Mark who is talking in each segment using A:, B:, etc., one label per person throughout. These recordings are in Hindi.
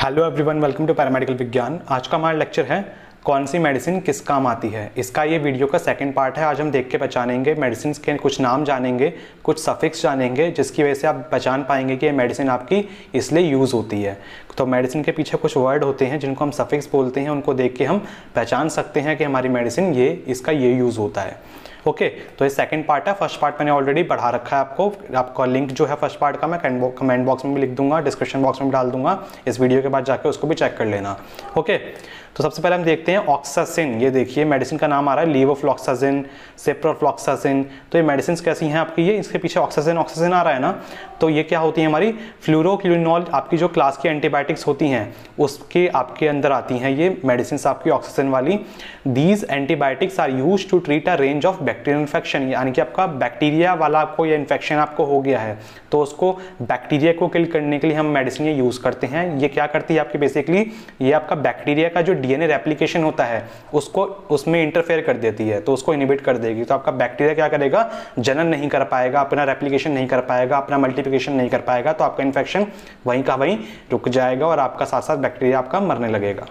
A: Hello everyone, welcome to paramedical Vigyan. आज का हमारा लेक्चर है कौन सी मेडिसिन किस काम आती है। इसका ये वीडियो का सेकंड पार्ट है। आज हम देख के पहचानेंगे मेडिसिन के कुछ नाम जानेंगे, कुछ सफिक्स जानेंगे, जिसकी वजह से आप पहचान पाएंगे कि ये मेडिसिन आपकी इसलिए यूज़ होती है। तो मेडिसिन के पीछे कुछ वर्ड होते हैं जिनको हम सफिक्स बोलते हैं, उनको देख के हम पहचान सकते हैं कि हमारी मेडिसिन इसका ये यूज़ होता है। ओके, तो ये सेकंड पार्ट है। फर्स्ट पार्ट मैंने ऑलरेडी बढ़ा रखा है। आपका लिंक जो है फर्स्ट पार्ट का मैं कमेंट बॉक्स में भी लिख दूंगा, डिस्क्रिप्शन बॉक्स में भी डाल दूंगा। इस वीडियो के बाद जाकर उसको भी चेक कर लेना। ओके, तो सबसे पहले हम देखते हैं ऑक्सासिन। ये देखिए मेडिसिन का नाम आ रहा है लीवोफ्लॉक्सासिन, सेप्रोफ्लॉक्सासिन। तो ये मेडिसिन कैसी हैं आपकी, ये इसके पीछे ऑक्सासिन आ रहा है ना, तो ये क्या होती है हमारी फ्लूरोक्विनोल, आपकी जो क्लास की एंटीबायोटिक्स होती हैं उसके आपके अंदर आती हैं ये मेडिसिन आपकी ऑक्सासिन वाली। These antibiotics are used to treat a range of bacterial infection, यानी कि आपका बैक्टीरिया वाला आपको ये इन्फेक्शन आपको हो गया है तो उसको बैक्टीरिया को किल करने के लिए हम मेडिसिन ये यूज करते हैं। ये क्या करती है आपकी, बेसिकली ये आपका बैक्टीरिया का जो डीएनए रेप्लिकेशन होता है उसको उसमें इंटरफेयर कर देती है, तो उसको इनहिबिट कर देगी। तो आपका बैक्टीरिया क्या करेगा, जनन नहीं कर पाएगा, अपना रेप्लिकेशन नहीं कर पाएगा, अपना मल्टीप्लिकेशन नहीं कर पाएगा, तो आपका इन्फेक्शन वहीं का वहीं रुक जाएगा और आपका साथ साथ बैक्टीरिया आपका मरने लगेगा।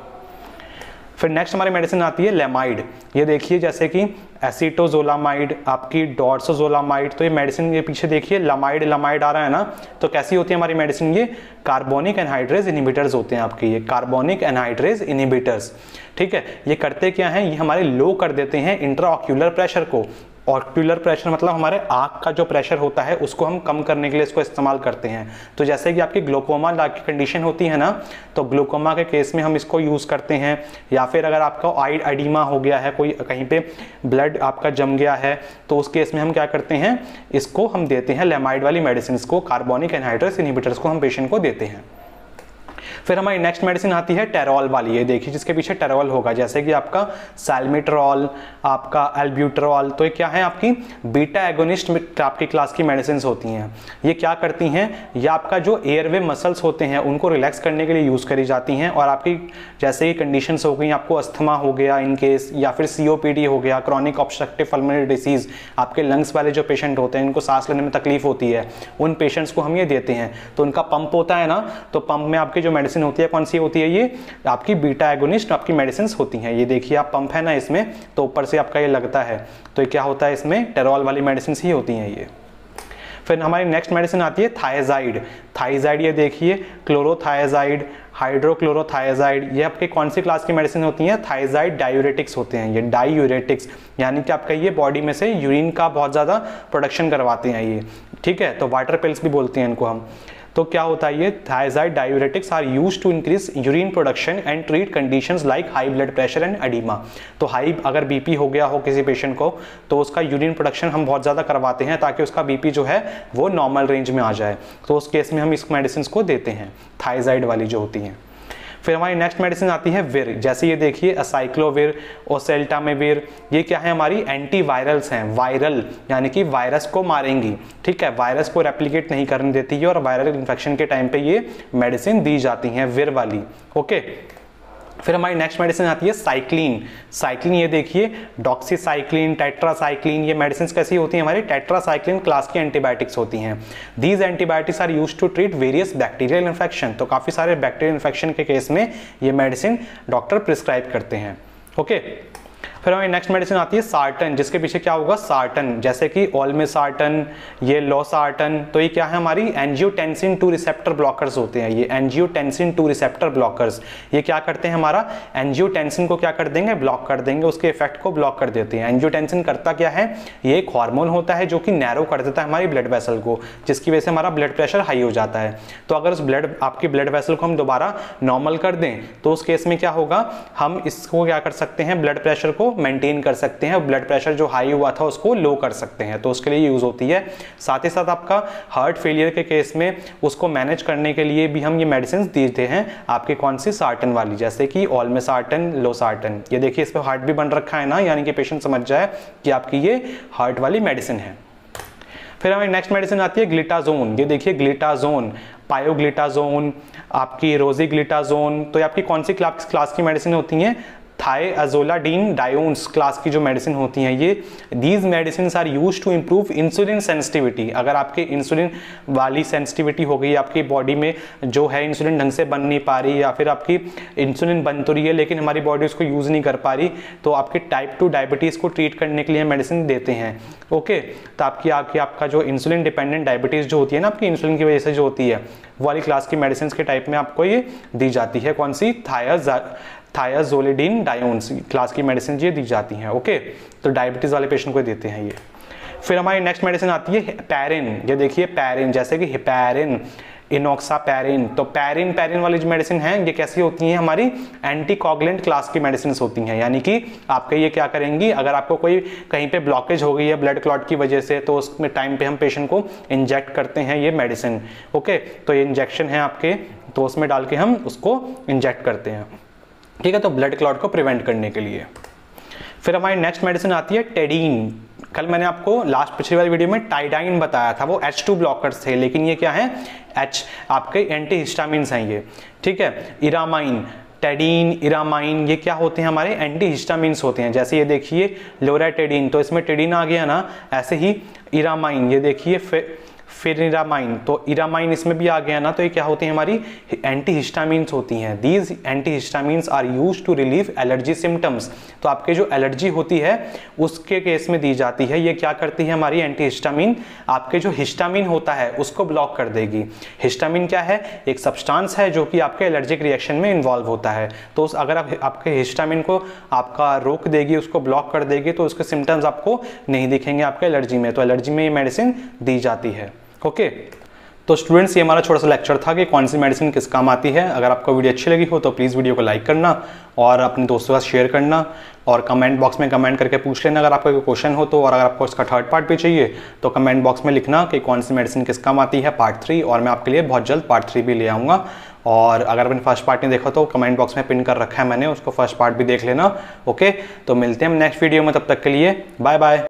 A: फिर नेक्स्ट हमारी मेडिसिन आती है लेमाइड। ये देखिए जैसे कि एसिटोजोलामाइड, आपकी डॉर्सोजोलामाइड। तो ये मेडिसिन के पीछे देखिए लमाइड आ रहा है ना, तो कैसी होती है हमारी मेडिसिन, ये कार्बोनिक एनहाइड्रेज इनहिबिटर्स होते हैं आपके, ये कार्बोनिक एनहाइड्रेज इनहिबिटर्स। ठीक है, ये करते क्या हैं, ये हमारे लो कर देते हैं इंट्राऑक्यूलर प्रेशर को। ऑक्यूलर प्रेशर मतलब हमारे आँख का जो प्रेशर होता है उसको हम कम करने के लिए इसको इस्तेमाल करते हैं। तो जैसे कि आपकी ग्लूकोमा की कंडीशन होती है ना, तो ग्लूकोमा के केस में हम इसको यूज़ करते हैं। या फिर अगर आपका आई एडिमा हो गया है, कोई कहीं पे ब्लड आपका जम गया है, तो उस केस में हम क्या करते हैं, इसको हम देते हैं लेमाइड वाली मेडिसिन को, कार्बोनिक एनहाइड्रेज इनहिबिटर्स को हम पेशेंट को देते हैं। फिर हमारी नेक्स्ट मेडिसिन आती है टेरोल वाली। ये देखिए जिसके पीछे टेरोल होगा, जैसे कि आपका सैल्मिट्रॉल, आपका एल्ब्यूटरॉल। तो ये क्या है, आपकी बीटा एगोनिस्ट आपकी क्लास की मेडिसिन होती हैं। ये क्या करती हैं, ये आपका जो एयरवे मसल्स होते हैं उनको रिलैक्स करने के लिए यूज़ करी जाती हैं। और आपकी जैसे कि कंडीशंस हो गई, आपको अस्थमा हो गया इन केस, या फिर COPD हो गया, क्रॉनिक ऑब्स्ट्रक्टिव पल्मोनरी डिसीज, आपके लंग्स वाले जो पेशेंट होते हैं इनको सांस लेने में तकलीफ होती है, उन पेशेंट्स को हम ये देते हैं। तो उनका पंप होता है ना, तो पंप में आपकी जो मेडिसिन होती है कौन सी होती है, ये आपकी बीटा एगोनिस्ट आपकी मेडिसिन होती हैं। ये देखिए आप पंप है ना इसमें, तो ऊपर से आपका ये लगता है, तो ये क्या होता है, इसमें टेरोल वाली मेडिसिन ही होती हैं ये। फिर हमारी नेक्स्ट मेडिसिन आती है थायजाइड। ये देखिए क्लोरोथायजाइड, हाइड्रोक्लोरोथायजाइड, ये आपके कौन सी क्लास की मेडिसिन होती हैं, थायजाइड डायूरेटिक्स होते हैं ये, डायूरेटिक्स, यानी कि आपका ये बॉडी में से यूरिन का बहुत ज़्यादा प्रोडक्शन करवाते हैं ये। ठीक है, तो वाटर पिल्स भी बोलते हैं इनको हम। तो क्या होता है, ये thiazide diuretics are used to increase urine production and treat conditions like high blood pressure and oedema. तो हाई अगर बीपी हो गया हो किसी पेशेंट को, तो उसका यूरिन प्रोडक्शन हम बहुत ज़्यादा करवाते हैं ताकि उसका बीपी जो है वो नॉर्मल रेंज में आ जाए। तो उस केस में हम इस मेडिसिन को देते हैं, थायजाइड वाली जो होती हैं। फिर हमारी नेक्स्ट मेडिसिन आती है विर। जैसे ये देखिए असाइक्लोविर, ओसेल्टामेविर, ये क्या है, हमारी एंटीवायरल्स हैं, वायरल यानी कि वायरस को मारेंगी। ठीक है, वायरस को रेप्लिकेट नहीं करने देती है और वायरल इन्फेक्शन के टाइम पे ये मेडिसिन दी जाती हैं विर वाली। ओके, फिर हमारी नेक्स्ट मेडिसिन आती है साइक्लिन। ये देखिए डॉक्सीसाइक्लिन, टेट्रासाइक्लिन, ये मेडिसिन कैसी होती हैं, हमारी टेट्रासाइक्लिन क्लास की एंटीबायोटिक्स होती हैं। These antibiotics are used to treat various bacterial infection. तो काफी सारे बैक्टीरियल इन्फेक्शन के केस में ये मेडिसिन डॉक्टर प्रिस्क्राइब करते हैं। ओके, फिर हमारी नेक्स्ट मेडिसिन आती है सार्टन, जिसके पीछे क्या होगा, सार्टन, जैसे कि ओल्मेसार्टन, ये लोसार्टन। तो ये क्या है, हमारी एंजियोटेंसिन 2 रिसेप्टर ब्लॉकर्स होते हैं ये, एंजियोटेंसिन 2 रिसेप्टर ब्लॉकर्स। ये क्या करते हैं, हमारा एंजियोटेंसिन को क्या कर देंगे, ब्लॉक कर देंगे, उसके इफेक्ट को ब्लॉक कर देते हैं। एंजियोटेंसिन करता क्या है, ये एक हार्मोन होता है जो कि नैरो कर देता है हमारी ब्लड वेसल को, जिसकी वजह से हमारा ब्लड प्रेशर हाई हो जाता है। तो अगर उस आपकी ब्लड वेसल को हम दोबारा नॉर्मल कर दें तो उस केस में क्या होगा, हम इसको क्या कर सकते हैं, ब्लड प्रेशर को मेंटेन कर सकते हैं, ब्लड प्रेशर जो हाई हुआ था उसको लो कर सकते हैं। तो उसके लिए यूज होती है। साथ ही साथ आपका हार्ट फेलियर के केस में उसको मैनेज करने के लिए भी हम ये मेडिसिन देते हैं आपके, कौन सी, सार्टन वाली, जैसे कि ओल्मेसार्टन, लोसार्टन। ये देखिए इस पे हार्ट भी बन रखा है ना, यानी कि पेशेंट समझ जाए कि आपकी ये हार्ट वाली मेडिसिन है। फिर हमारी नेक्स्ट मेडिसिन आती है ग्लिटाजोन। ये देखिए ग्लिटाजोन, पायोग्लिटाजोन, आपकी रोजीग्लिटाजोन। तो ये आपकी कौन सी क्लास की मेडिसिन होती हैं, थाइअज़ोलाडीन डायोन्स क्लास की जो मेडिसिन होती हैं ये, these medicine are use to improve insulin sensitivity. अगर आपके इंसुलिन वाली सेंसिटिविटी हो गई, आपकी बॉडी में जो है इंसुलिन ढंग से बन नहीं पा रही, या फिर आपकी इंसुलिन बन तो रही है लेकिन हमारी बॉडी उसको यूज़ नहीं कर पा रही, तो आपके टाइप 2 डायबिटीज़ को ट्रीट करने के लिए मेडिसिन देते हैं। ओके, तो आपका जो इंसुलिन डिपेंडेंट डायबिटीज़ जो होती है ना, आपकी इंसुलिन की वजह से जो होती है, वो वाली क्लास की मेडिसिन के टाइप में आपको ये दी जाती है। कौन सी? थाइअज़ोलाडीन डायोन्स क्लास की मेडिसिन ये दी जाती हैं। ओके, तो डायबिटीज़ वाले पेशेंट को देते हैं ये। फिर हमारी नेक्स्ट मेडिसिन आती है पैरिन। ये देखिए पैरिन, जैसे कि हिपैरिन, इनॉक्सापैरिन। तो पैरिन वाली जो मेडिसिन है ये कैसी होती हैं? हमारी एंटीकोगुलेंट क्लास की मेडिसिन होती हैं। यानी कि आपके ये क्या करेंगी, अगर आपको कोई कहीं पे ब्लॉकेज हो गई है ब्लड क्लॉट की वजह से, तो उसमें टाइम पे हम पेशेंट को इंजेक्ट करते हैं ये मेडिसिन। ओके, तो ये इंजेक्शन है आपके, तो उसमें डाल के हम उसको इंजेक्ट करते हैं। ठीक है, तो ब्लड क्लॉट को प्रिवेंट करने के लिए। फिर हमारी नेक्स्ट मेडिसिन आती है टेडीन। कल मैंने आपको पिछली वाली वीडियो में टाइडाइन बताया था, वो H2 ब्लॉकर्स थे, लेकिन ये क्या है? आपके एंटी हिस्टामिन्स हैं ये। ठीक है, इरामाइन, टेडीन, इरामाइन, ये क्या होते हैं? हमारे एंटी हिस्टामिन्स होते हैं। जैसे ये देखिए लोराटेडीन, तो इसमें टेडीन आ गया ना, ऐसे ही इरामाइन, ये देखिए फिर इरामाइन, तो इरामाइन इसमें भी आ गया ना, तो ये क्या होती है? हमारी एंटी हिस्टामिन्स होती हैं। These antihistamines are use to relieve allergy symptoms. तो आपके जो एलर्जी होती है उसके केस में दी जाती है। ये क्या करती है हमारी एंटी हिस्टामिन? आपके जो हिस्टामिन होता है उसको ब्लॉक कर देगी। हिस्टामिन क्या है? एक सब्सटेंस है जो कि आपके एलर्जिक रिएक्शन में इन्वॉल्व होता है। तो अगर आप आपके हिस्टामिन को आपका रोक देगी, उसको ब्लॉक कर देगी, तो उसके सिम्टम्स आपको नहीं दिखेंगे आपके एलर्जी में। तो एलर्जी में ये मेडिसिन दी जाती है। ओके, तो स्टूडेंट्स ये हमारा छोटा सा लेक्चर था कि कौन सी मेडिसिन किस काम आती है। अगर आपको वीडियो अच्छी लगी हो तो प्लीज़ वीडियो को लाइक करना और अपने दोस्तों के साथ शेयर करना, और कमेंट बॉक्स में कमेंट करके पूछ लेना अगर आपका कोई क्वेश्चन हो तो। और अगर आपको इसका थर्ड पार्ट भी चाहिए तो कमेंट बॉक्स में लिखना कि कौन सी मेडिसिन किस काम आती है, पार्ट 3, और मैं आपके लिए बहुत जल्द पार्ट 3 भी ले आऊँगा। और अगर मैंने फर्स्ट पार्ट नहीं देखा तो कमेंट बॉक्स में पिन कर रखा है मैंने, उसको फर्स्ट पार्ट भी देख लेना। ओके, तो मिलते हैं हम नेक्स्ट वीडियो में, तब तक के लिए बाय बाय।